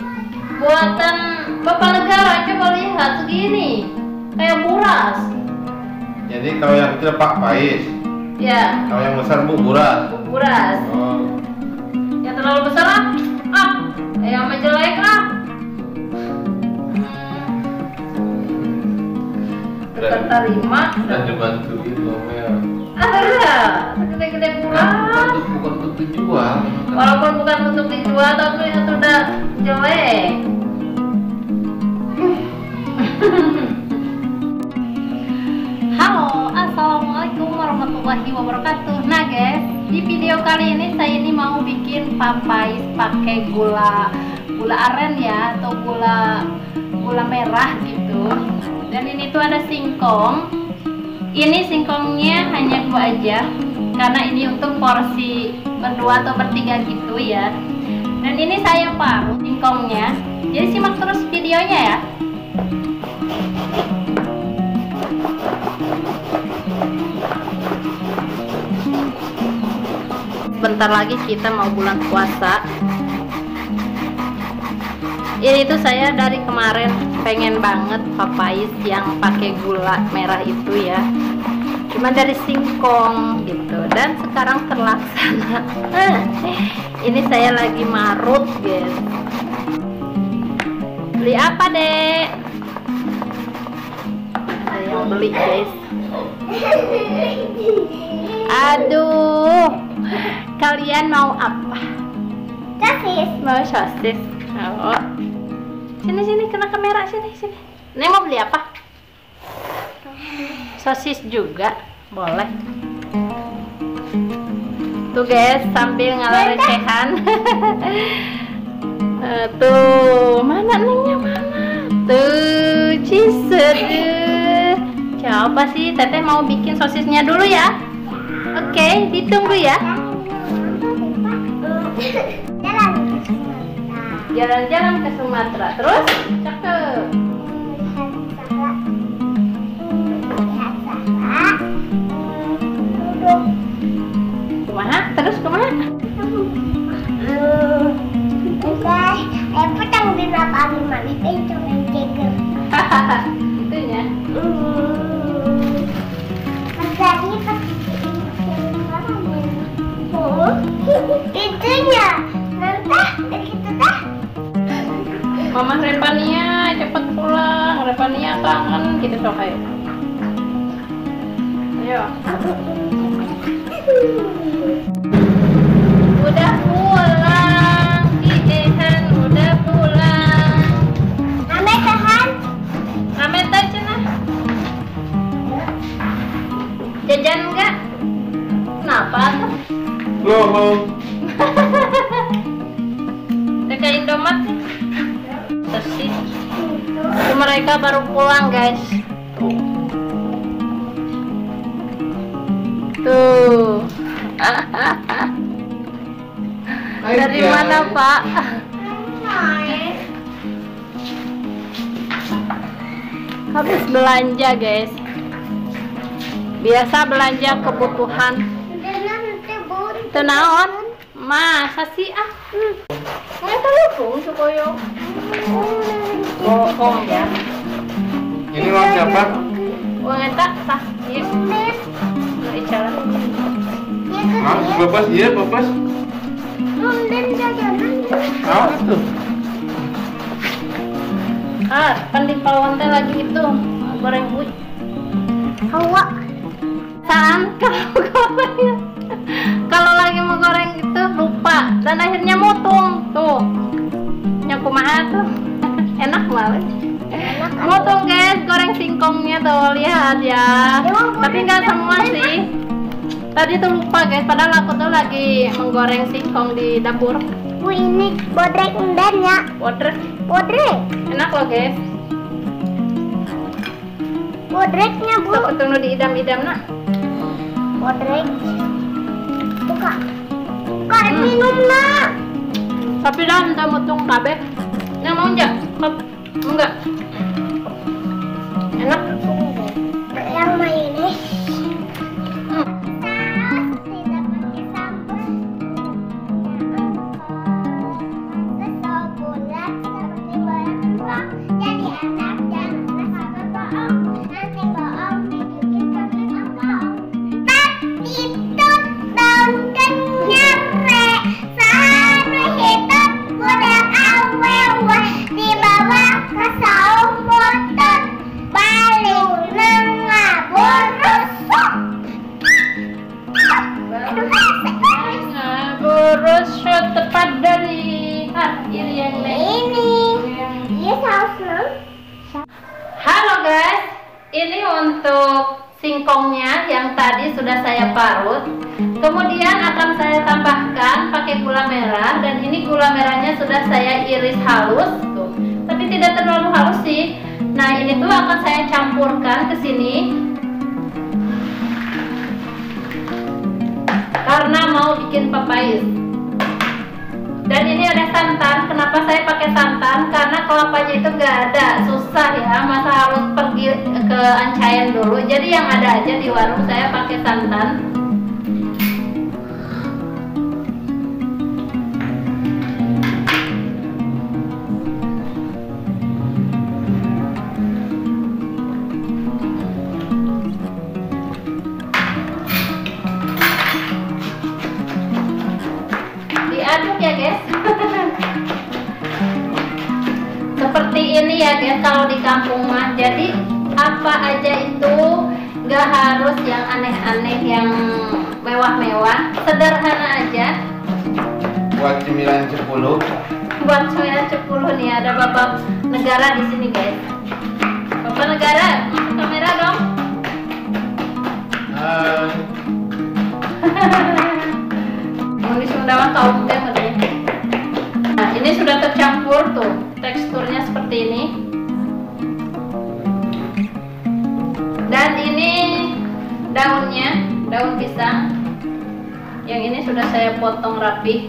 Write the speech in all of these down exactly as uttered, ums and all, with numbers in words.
Buatan Bapak Negara, coba lihat segini. Kayak buras. Jadi kalau yang kecil Pak Pais. Ya. Kalau yang besar Bu Buras. Bu Buras. Oh. Yang terlalu besar ah. Ah. Yang menjelek ah. Terima. Dan dibantu itu Mel. Ada, segede-gede buras. Bukan untuk bukan untuk dijual. Walaupun bukan untuk dijual, tapi itu sudah jelek. Halo, assalamualaikum warahmatullahi wabarakatuh. Nah guys, di video kali ini saya ini mau bikin papais pakai gula gula aren ya, atau gula gula merah gitu. Dan ini tuh ada singkong. Ini singkongnya hanya dua aja, karena ini untuk porsi berdua atau bertiga gitu ya. Dan ini saya parut singkongnya. Jadi simak terus videonya ya. Bentar lagi kita mau bulan puasa. Ini tuh saya dari kemarin pengen banget papais yang pakai gula merah itu ya. Cuma dari singkong gitu, dan sekarang terlaksana. Ini saya lagi marut guys. Beli apa dek? Ada yang beli guys. Aduh, kalian mau apa? Sosis. Mau sosis? Oh. Sini sini kena kamera, sini sini. Neng mau beli apa? Sosis juga boleh. Tuh guys, sambil ngalah recehan. Tuh, mana nengnya mana? Tuh, ciset. Coba sih, teteh mau bikin sosisnya dulu ya. Oke, ditunggu ya. Jalan-jalan ke Sumatera, terus cakep. Kemana? Terus kemana? Guys, saya petang di lapangan mana itu yang ceger. Itunya. Pas tadi pas itunya, nanti begitu dah. Mama Repania cepet pulang. Repania kangen kita sok ayo. Ayo. Udah pulang, Kihan udah pulang. Ame tahan. Rame teh cenah. Jajan enggak? Kenapa tuh? Loh. Dekat Indomaret sih. Sosis. Mereka baru pulang guys. Tuh. Dari mana Pak? Habis belanja guys. Biasa belanja kebutuhan. Tenaon? Masa sih ah? Nggak tahu sukoyo. Bohong ya. Ini uang siapa? Uang eta tah. Iya. Beli jalan. Ah, bebas iya bebas. Ah, tuh. Ah, kan di pawon teh lagi itu goreng bui. Hawa. Saan kalau goreng. Kalau lagi mau goreng itu lupa dan akhirnya mutung tuh. Yang kumaha tuh. Enak banget. Mutung guys, goreng singkongnya tuh, lihat ya. Tapi nggak semua sih. Tadi tuh lupa guys, padahal aku tuh lagi menggoreng singkong di dapur. Bu ini bodrek endan ya. Bodrek, Bodrek. enak loh guys. Bodreknya bu. Sok tunggu di idam-idam nak. Bodrek. Buka. Buka Hmm. minum nak. Tapi dah udah mutung kabeh. Yang mau enggak? Enggak. Enak. Yang mayones. Hmm. Tidak pakai sambal. Sesok bulat. untuk singkongnya yang tadi sudah saya parut. Kemudian akan saya tambahkan pakai gula merah, dan ini gula merahnya sudah saya iris halus tuh. Tapi tidak terlalu halus sih. Nah, ini tuh akan saya campurkan ke sini. Karena mau bikin papais. Dan ini ada santan. Kenapa saya pakai santan? Karena kelapanya itu nggak ada, susah ya. Masa harus pergi ke Ancayan dulu. Jadi yang ada aja di warung saya pakai santan. Diaduk ya guys. Seperti ini ya guys kalau di kampung mah. Jadi apa aja itu nggak harus yang aneh-aneh, yang mewah-mewah, sederhana aja. Buat cemilan sepuluh. Buat cemilan sepuluh nih, ada bapak negara di sini guys. Bapak negara, masuk kamera dong. Hai. Ini sudah kaum teh. Nah, ini sudah tercampur tuh, teksturnya seperti ini. Dan ini daunnya, daun pisang. Yang ini sudah saya potong rapi.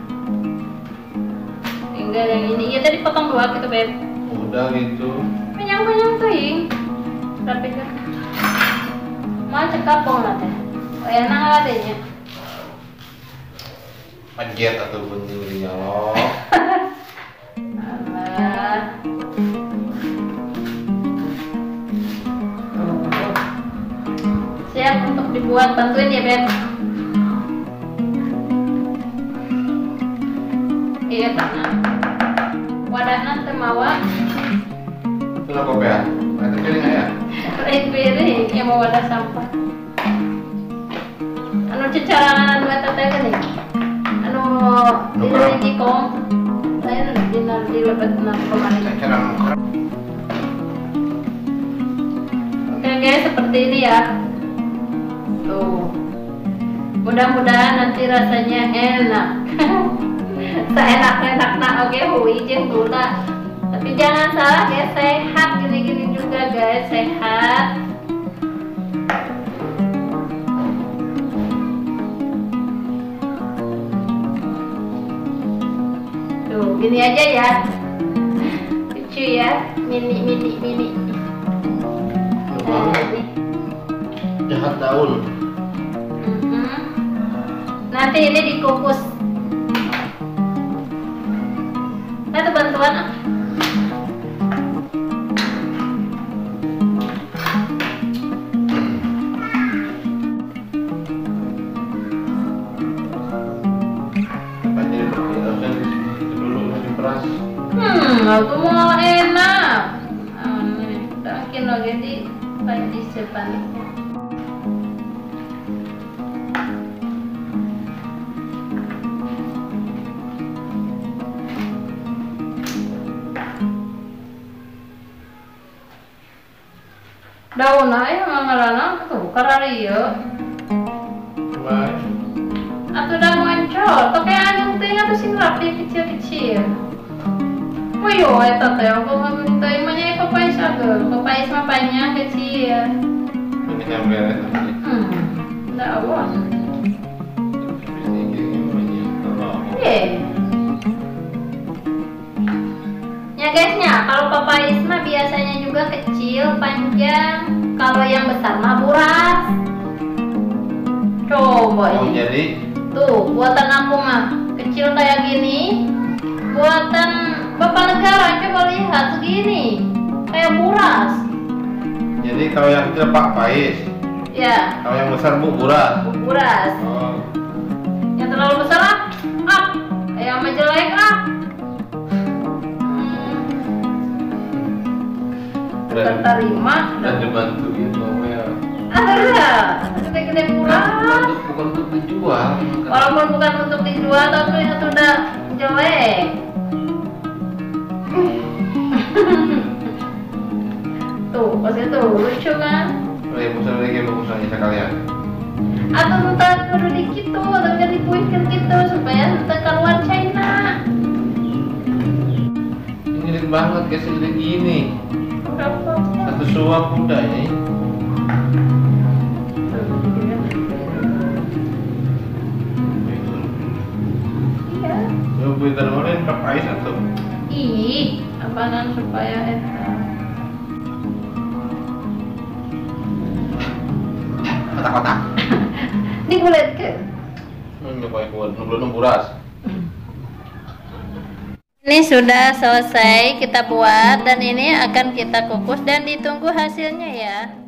Tinggal yang ini, ya tadi potong dua gitu beb. Udah gitu. Penyang-penyang tuh ing. Rapi kan. Mau cekapong lah teh. Oh enak adanya. Pajet ataupun nyurinya loh. Alah. Siap untuk dibuat, bantuin ya beb. Iya tanah. Wadahna teu mawa. Kenapa ya? Ada piring ya? Lain piring yang mau wadah sampah. Anu cecaranan dua teteh gini. Anu di jikong. Lain di di lebet nang kemarin. Oke guys, seperti ini ya. Tuh. Mudah-mudahan nanti rasanya enak. Seenak-enakna oke hui jeung gula. Tapi jangan salah ya, sehat gini-gini juga guys, sehat. Tuh, gini aja ya. Lucu ya, mini mini mini. Nah, ini. Jahat daun. Mm-hmm. Nanti ini dikukus. Nah, itu bantuan ah. Hmm, aku mau enak. Aneh, mungkin lagi di kayak di depan. Daun aja mangalana tuh kararieu. Baik. Atuh udah muncul, pakai anu teh atuh sing rapi kecil-kecil. Woyo eta teh aku minta imanya papais agel, papais mah panjang kecil. Ini yang beres nanti. Hmm. Daun. Iya. Ya guysnya, kalau papais mah biasanya juga kecil, panjang. Kalau yang besar mah buras. Coba Oh, ini. jadi Tuh, buatan aku mah kecil kayak gini. Buatan bapak negara coba lihat segini. Kayak buras. jadi kalau yang kecil Pak Pais, Ya, kalau yang besar Bu Buras. buras. Oh, Yang terlalu besar ah, ah, kayak sama jelek ah. Hmm. dan, Terterima. dan dibantuin ngomel. Ada, gede-gede buras. Bukan untuk, bukan untuk dijual. Walaupun bukan untuk dijual, tapi itu udah jelek. Tuh, pas itu lucu kan? Tadi musuh lagi bagusnya sekalian. Atau entah kudu dikit tuh, atau kan dipuingkan gitu supaya entah keluar China. Ini irit banget kayak segede gini. Berapa? Satu suap udah ini. Iya. Coba pintar mana papai satu. Ih, apaanan supaya eta. Kotak-kotak. Ini kulit ke? Ini pakai kuat, belum buras. Ini sudah selesai kita buat dan ini akan kita kukus dan ditunggu hasilnya ya.